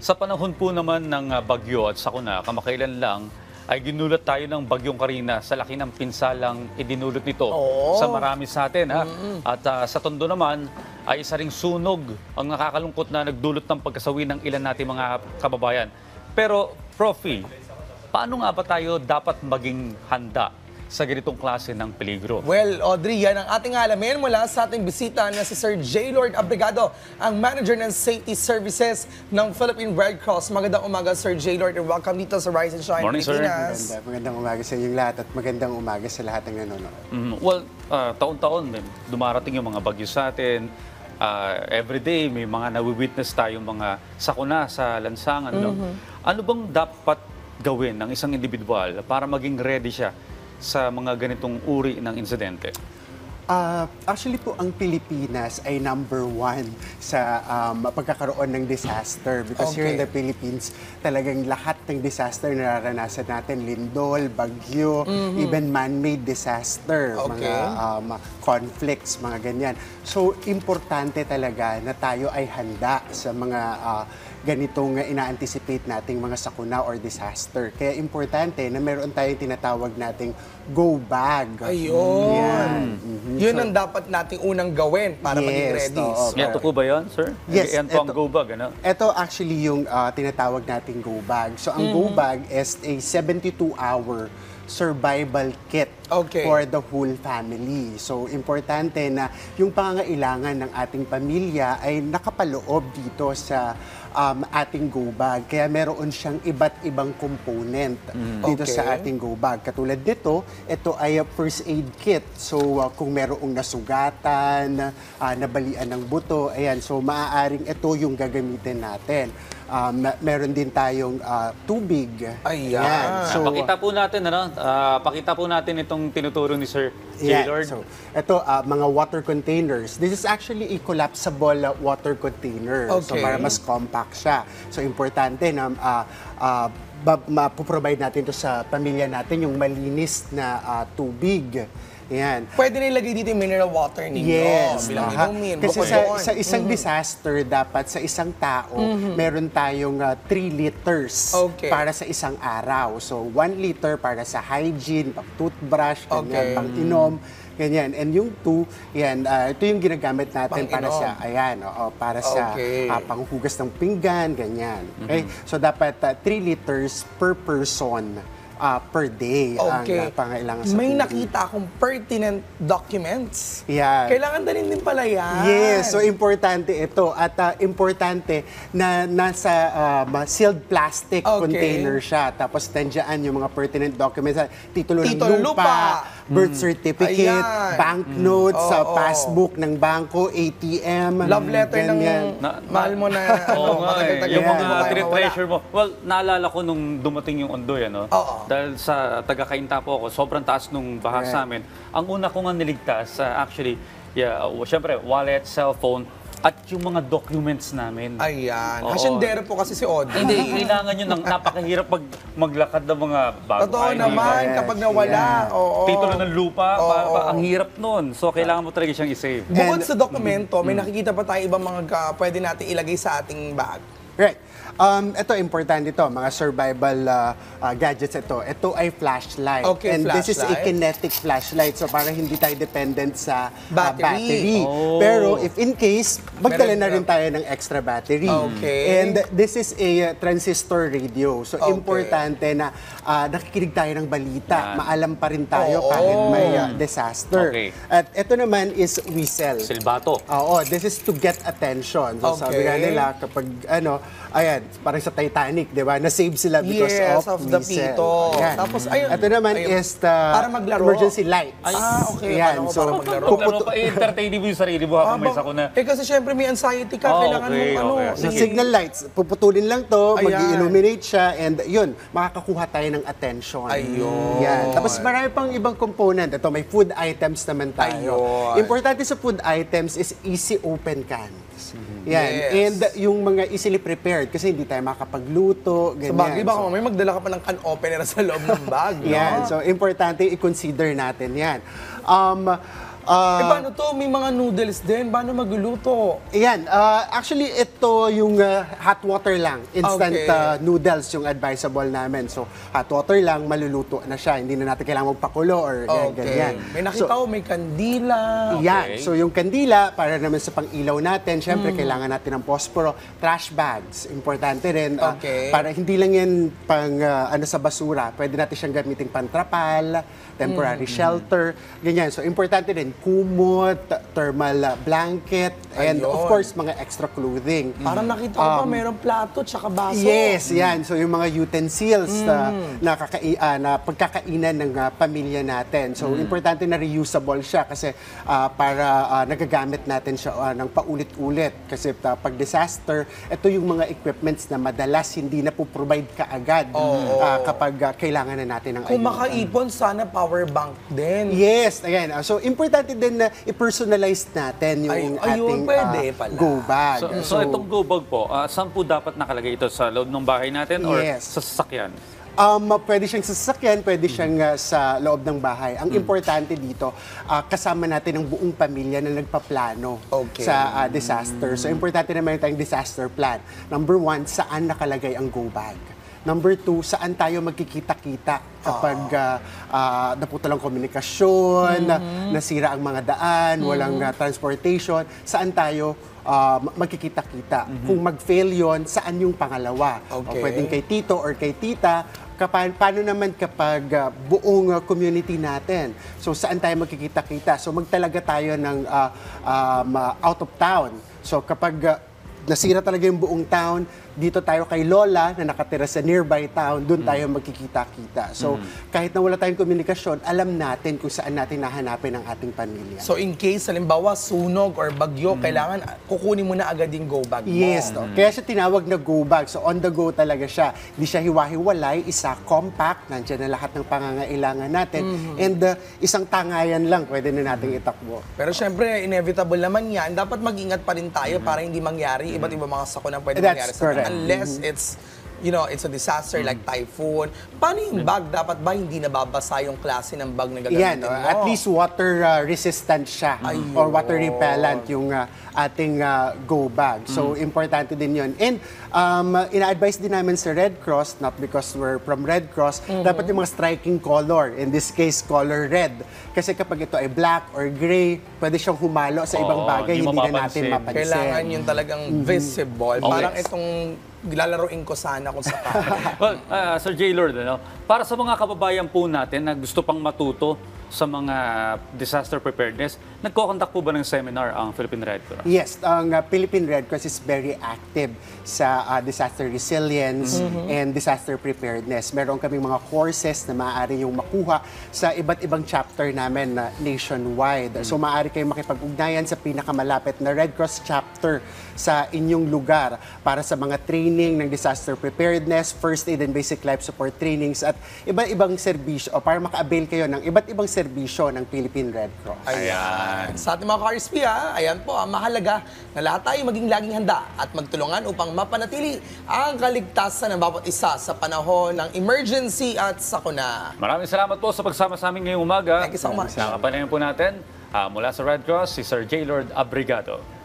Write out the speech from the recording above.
Sa panahon po naman ng bagyo at sakuna, kamakailan lang, ay ginulat tayo ng bagyong Karina sa laki ng pinsalang idinulot nito sa marami sa atin. At sa Tondo naman, ay isa ring sunog ang nakakalungkot na nagdulot ng pagkasawi ng ilan nating mga kababayan. Pero, Profi, paano nga ba tayo dapat maging handa sa ganitong klase ng peligro? Well, Audrey, yan ang ating alamin mula sa ating bisita na si Sir J. Lord Abrigado, ang Manager ng Safety Services ng Philippine Red Cross. Magandang umaga, Sir J. Lord, and welcome dito sa Rise and Shine Morning, Pilipinas. Magandang umaga sa inyong lahat at magandang umaga sa lahat ng nanonood. Taon-taon dumarating yung mga bagyo sa atin. Every day may mga nawi-witness tayong mga sakuna sa lansangan. No? Ano bang dapat gawin ng isang individual para maging ready siya sa mga ganitong uri ng insidente? Actually po, ang Pilipinas ay #1 sa pagkakaroon ng disaster. Because here in the Philippines, talagang lahat ng disaster na nararanasan natin, lindol, bagyo, even man-made disaster, mga conflicts, mga ganyan. So, importante talaga na tayo ay handa sa mga ganitong ina-anticipate nating mga sakuna or disaster. Kaya importante na meron tayong tinatawag nating go bag. Ayun. Yun ang dapat nating unang gawin para maging ready. Ito po ba yun, sir? Yes. Yan po ang go bag, ano? Ito actually yung tinatawag nating go bag. So, ang go bag is a 72-hour survival kit for the whole family. So, importante na yung pangangailangan ng ating pamilya ay nakapaloob dito sa ating go bag. Kaya meron siyang iba't ibang component dito sa ating go bag. Katulad nito, ito ay first aid kit. So, kung merong nasugatan, nabalian ng buto, ayan. So, maaaring ito yung gagamitin natin. Meron din tayong tubig. Ayan. So, pakita po natin itong tinuturo ni Sir J. Lord. So, ito, mga water containers. This is actually a collapsible water container. So, para mas compact siya. So, importante na mapoprovide natin ito sa pamilya natin yung malinis na tubig. Yan. Pwede na ilagay dito yung mineral water ninyo. Yes. Bilang inumin. Kasi sa isang disaster, dapat sa isang tao, meron tayong 3 liters para sa isang araw. So, 1 liter para sa hygiene, pang-toothbrush, pang-inom, ganyan. And yung 2, yan, ito yung ginagamit natin para sa, para sa panghugas ng pinggan, ganyan. Okay? So, dapat 3 liters per person per day ang pangailangan sa May tubig. nakita akong pertinent documents. Yeah. Kailangan din pala yan. Yes, so importante ito. At importante na nasa sealed plastic container siya. Tapos nandiyan yung mga pertinent documents. Titulo ng lupa, birth certificate, banknotes, passbook ng bangko, ATM. Love letter ng mahal mo na. Yung mga treasure mo. Well, naalala ko nung dumating yung Ondoy, ano? Dahil sa taga-Kainta po ako, sobrang taas nung baha sa amin. Ang una ko nga niligtas, actually, syempre, wallet, cellphone, at yung mga documents namin. Ayan. Hasyendero po kasi si Audrey. Hindi, kailangan yun ng napakahirap pag maglakad ng mga bago. Totoo naman, kapag nawala. Titulo ng lupa, ang hirap nun. So, kailangan mo talaga siyang i-save. Bukod sa dokumento, may nakikita pa tayo ibang mga pwede natin ilagay sa ating bag. Right. Ito, importante ito, mga survival gadgets ito. Ito ay flashlight. And this is a kinetic flashlight. So, para hindi tayo dependent sa battery. Pero, if in case, magdala na rin tayo ng extra battery. And this is a transistor radio. So, importante na nakikinig tayo ng balita. Maalam pa rin tayo kahit may disaster. At ito naman is whistle. Silbato. This is to get attention. So, sabi nga nila, kapag ayan, parang sa Titanic, di ba? Na-save sila because of the pito. Tapos, ayun. Ito naman is the para maglaro. Emergency light. Ayan. So, para maglaro. Maglaro pa, i-entertain mo yung sarili mo habang may sakuna. Kasi syempre may anxiety ka, kailangan mong So, signal lights, puputulin lang to, mag-illuminate siya, and yun, makakakuha tayo ng attention. Ayun. Yan. Tapos marami pang ibang component. Ito, may food items naman tayo. Importante sa food items is easy open cans. Yan. And yung mga easily prepared kasi hindi tayo makapagluto, ganyan. Sa bagay, baka may magdala ka pa ng can opener sa loob ng bag. Yan. So, importante i-consider natin yan. paano to? May mga noodles din. Paano magluluto? Ayan, actually ito yung hot water lang. Instant noodles yung advisable namin. So hot water lang, maluluto na siya. Hindi na natin kailangan magpakulo or ganyan. May nakita ko, may kandila. Yan. So yung kandila, para naman sa pang-ilaw natin, syempre kailangan natin ng posporo. Trash bags, importante rin. Para hindi lang yan pang sa basura. Pwede natin siyang gamitin pantrapal, temporary shelter, ganyan. So importante rin, kumot, thermal blanket, and of course, mga extra clothing. Parang nakita ko pa, mayroong plato tsaka baso. Yes, yan. So yung mga utensils na pagkakainan ng pamilya natin. So importante na reusable siya kasi para nagagamit natin siya ng paulit-ulit. Kasi pag disaster, ito yung mga equipments na madalas hindi na po-provide kaagad kapag kailangan na natin ng Kung makaipon, sana power bank din. Yes, ayan. So importante din na i-personalize natin yung ating go bag. So itong go bag po, saan po dapat nakalagay ito? Sa loob ng bahay natin or sa sasakyan? Pwede siyang sa sasakyan, pwede siyang sa loob ng bahay. Ang importante dito, kasama natin ang buong pamilya na nagpaplano sa disaster. So, importante na meron tayong disaster plan. Number 1, saan nakalagay ang go bag? Number 2, saan tayo magkikita-kita kapag naputol ang komunikasyon, nasira ang mga daan, walang transportation, saan tayo magkikita-kita. Kung mag-fail yon, saan yung pangalawa? O pwedeng kay tito or kay tita. Paano naman kapag buong community natin? So saan tayo magkikita-kita? So magtalaga tayo ng out of town. So kapag nasira talaga yung buong town, dito tayo kay Lola na nakatira sa nearby town, doon tayo magkikita-kita. So, kahit na wala tayong komunikasyon, alam natin kung saan natin nahanapin ang ating pamilya. So, in case, halimbawa, sunog or bagyo, kailangan kukunin mo na agad yung go bag mo. Yes, no? Kaya siya tinawag na go bag. So, on the go talaga siya. Hindi siya hiwa-hiwalay, isa compact, nandiyan na lahat ng pangangailangan natin. And isang tangayan lang, pwede na nating itakbo. Pero syempre, inevitable naman yan. Dapat mag-ingat pa rin tayo para hindi mangyari iba't ibang mga sakuna pwede mangyari sa atin. Unless it's a disaster like typhoon. Paano yung bag? Dapat ba hindi nababasa yung klase ng bag na gagamitin mo? At least water resistant siya or water repellent yung ating go bag. So, importante din yun. And ina-advise din namin sa Red Cross, not because we're from Red Cross, dapat yung mga striking color. In this case, color red. Kasi kapag ito ay black or gray, pwede siyang humalo sa ibang bagay, hindi na natin mapansin. Kailangan yun talagang visible. Parang itong lalaroin ko sana kung sakali. Well, Sir J. Lord, para sa mga kababayan po natin na gusto pang matuto sa mga disaster preparedness, nagko-conduct po ba ng seminar ang Philippine Red Cross? Yes, ang Philippine Red Cross is very active sa disaster resilience and disaster preparedness. Meron kaming mga courses na maaari yung makuha sa iba't ibang chapter namin na nationwide. So maaari kayong makipag-ugnayan sa pinakamalapit na Red Cross chapter sa inyong lugar para sa mga training ng disaster preparedness, first aid and basic life support trainings at iba't-ibang serbisyo o para maka-avail kayo ng iba't ibang serbisyo ng Philippine Red Cross. Ayan. Sa ating mga ka-RSP, ayan po, mahalaga na lahat tayo maging laging handa at magtulungan upang mapanatili ang kaligtasan ng bawat isa sa panahon ng emergency at sakuna. Maraming salamat po sa pagsama sa amin ngayong umaga. Thank you so much. Nakapanayan po natin mula sa Red Cross, si Sir J. Lord Abrigado.